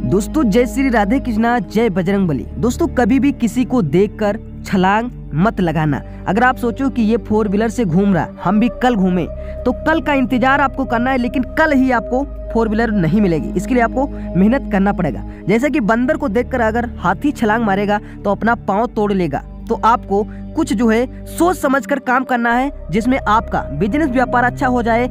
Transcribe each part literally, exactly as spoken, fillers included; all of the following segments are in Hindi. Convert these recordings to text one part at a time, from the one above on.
दोस्तों जय श्री राधे कृष्णा, जय बजरंगबली। दोस्तों कभी भी किसी को देखकर छलांग मत लगाना। अगर आप सोचो कि ये फोर व्हीलर से घूम रहा, हम भी कल घूमें, तो कल का इंतजार आपको करना है, लेकिन कल ही आपको फोर व्हीलर नहीं मिलेगी। इसके लिए आपको मेहनत करना पड़ेगा। जैसे कि बंदर को देखकर अगर हाथी छलांग मारेगा तो अपना पाँव तोड़ लेगा, तो आपको कुछ जो है सोच समझकर काम करना है, जिसमें आपका बिजनेस व्यापार अच्छा हो जाए,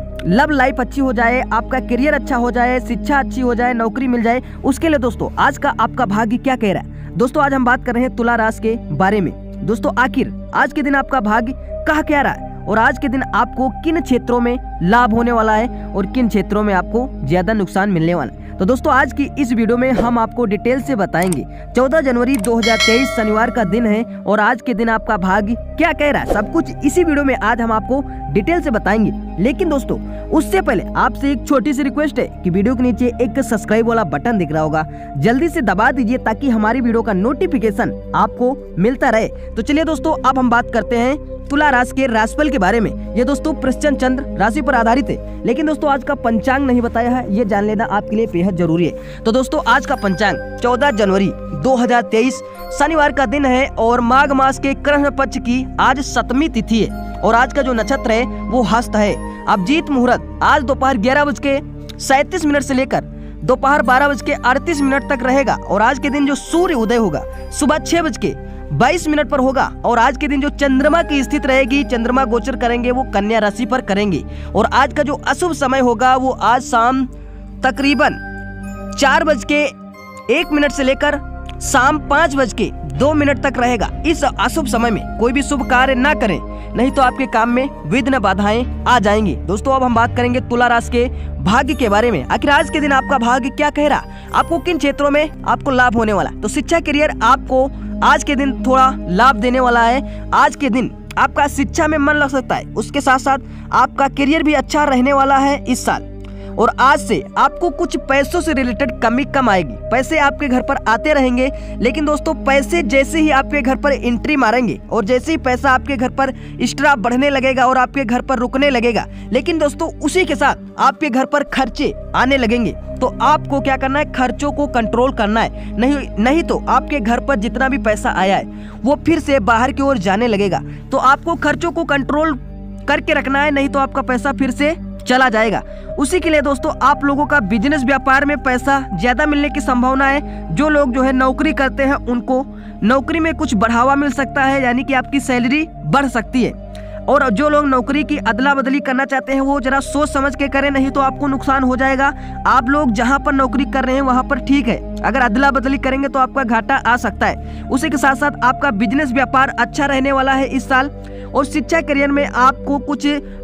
लव लाइफ अच्छी हो जाए, आपका करियर अच्छा हो जाए, शिक्षा अच्छी हो जाए, नौकरी मिल जाए। उसके लिए दोस्तों आज का आपका भाग्य क्या कह रहा है। दोस्तों आज हम बात कर रहे हैं तुला राशि के बारे में। दोस्तों आखिर आज के दिन आपका भाग्य कहा क्या रहा है और आज के दिन आपको किन क्षेत्रों में लाभ होने वाला है और किन क्षेत्रों में आपको ज्यादा नुकसान मिलने वाला है। तो दोस्तों आज की इस वीडियो में हम आपको डिटेल से बताएंगे। चौदह जनवरी दो हज़ार तेईस शनिवार का दिन है और आज के दिन आपका भाग्य क्या कह रहा है, सब कुछ इसी वीडियो में आज हम आपको डिटेल से बताएंगे। लेकिन दोस्तों उससे पहले आपसे एक छोटी सी रिक्वेस्ट है कि वीडियो के नीचे एक सब्सक्राइब वाला बटन दिख रहा होगा, जल्दी से दबा दीजिए ताकि हमारी वीडियो का नोटिफिकेशन आपको मिलता रहे। तो चलिए दोस्तों अब हम बात करते हैं तुला राशि के राशिफल के बारे में। ये दोस्तों प्रश्न चंद्र राशि पर आधारित है, लेकिन दोस्तों आज का पंचांग नहीं बताया है, ये जान लेना आपके लिए बेहद जरूरी है। तो दोस्तों आज का पंचांग चौदह जनवरी दो हज़ार तेईस शनिवार का दिन है और माघ मास के कृष्ण पक्ष की आज सप्तमी तिथि है और आज का जो नक्षत्र है वो हस्त है। अभिजीत मुहूर्त आज दोपहर ग्यारह बज के सैंतीस मिनट से लेकर दोपहर बारह बज के अड़तीस मिनट तक रहेगा और आज के दिन जो सूर्य उदय होगा सुबह छह बज के बाईस मिनट पर होगा और आज के दिन जो चंद्रमा की स्थिति रहेगी, चंद्रमा गोचर करेंगे वो कन्या राशि पर करेंगे और आज का जो अशुभ समय होगा वो आज शाम तकरीबन चार बज के एक मिनट से लेकर शाम पाँच बज के दो मिनट तक रहेगा। इस अशुभ समय में कोई भी शुभ कार्य ना करें, नहीं तो आपके काम में विघ्न बाधाएं आ जाएंगी। दोस्तों अब हम बात करेंगे तुला राशि के भाग्य के बारे में। आखिर आज के दिन आपका भाग्य क्या कह रहा, आपको किन क्षेत्रों में आपको लाभ होने वाला। तो शिक्षा करियर आपको आज के दिन थोड़ा लाभ देने वाला है। आज के दिन आपका शिक्षा में मन लग सकता है, उसके साथ साथ आपका करियर भी अच्छा रहने वाला है इस साल। और आज से आपको कुछ पैसों से रिलेटेड कमी कम आएगी। पैसे आपके घर पर आते रहेंगे, लेकिन दोस्तों पैसे जैसे ही आपके घर पर एंट्री मारेंगे और जैसे ही पैसा आपके घर पर एक्स्ट्रा बढ़ने लगेगा और आपके घर पर रुकने लगेगा, लेकिन दोस्तों उसी के साथ आपके घर पर खर्चे आने लगेंगे। तो आपको क्या करना है, खर्चों को कंट्रोल करना है, नहीं नहीं तो आपके घर पर जितना भी पैसा आया है वो फिर से बाहर की ओर जाने लगेगा। तो आपको खर्चों को कंट्रोल करके रखना है, नहीं तो आपका पैसा फिर से चला जाएगा। उसी के लिए दोस्तों आप लोगों का बिजनेस व्यापार में पैसा ज्यादा मिलने की संभावना है। जो लोग जो है नौकरी करते हैं उनको नौकरी में कुछ बढ़ावा मिल सकता है, यानी कि आपकी सैलरी बढ़ सकती है। और जो लोग नौकरी की अदला बदली करना चाहते हैं वो जरा सोच समझ के करें, नहीं तो आपको नुकसान हो जाएगा। आप लोग जहां पर नौकरी कर रहे हैं वहां पर ठीक है, अगर अदला बदली करेंगे तो आपका घाटा आ सकता है। उसी के साथ साथ आपका बिजनेस व्यापार अच्छा रहने वाला है इस साल और शिक्षा करियर में आपको कुछ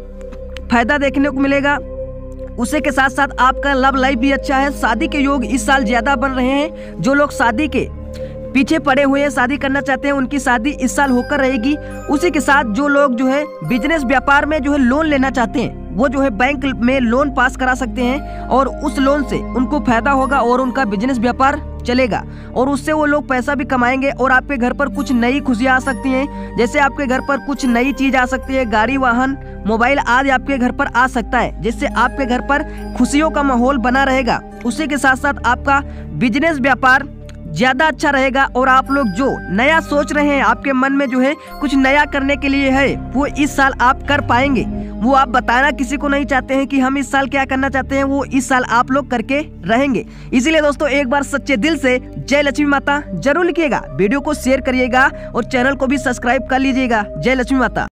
फायदा देखने को मिलेगा। उसी के साथ साथ आपका लव लाइफ भी अच्छा है। शादी के योग इस साल ज्यादा बन रहे हैं। जो लोग शादी के पीछे पड़े हुए हैं, शादी करना चाहते हैं, उनकी शादी इस साल होकर रहेगी। उसी के साथ जो लोग जो है बिजनेस व्यापार में जो है लोन लेना चाहते हैं वो जो है बैंक में लोन पास करा सकते हैं और उस लोन से उनको फायदा होगा और उनका बिजनेस व्यापार चलेगा और उससे वो लोग पैसा भी कमाएंगे और आपके घर पर कुछ नई खुशियां आ सकती हैं। जैसे आपके घर पर कुछ नई चीज आ सकती है, गाड़ी, वाहन, मोबाइल आदि आपके घर पर आ सकता है, जिससे आपके घर पर खुशियों का माहौल बना रहेगा। उसी के साथ साथ आपका बिजनेस व्यापार ज्यादा अच्छा रहेगा और आप लोग जो नया सोच रहे हैं, आपके मन में जो है कुछ नया करने के लिए है, वो इस साल आप कर पाएंगे। वो आप बताना किसी को नहीं चाहते हैं कि हम इस साल क्या करना चाहते हैं, वो इस साल आप लोग करके रहेंगे। इसीलिए दोस्तों एक बार सच्चे दिल से जय लक्ष्मी माता जरूर लिखिएगा, वीडियो को शेयर करिएगा और चैनल को भी सब्सक्राइब कर लीजिएगा। जय लक्ष्मी माता।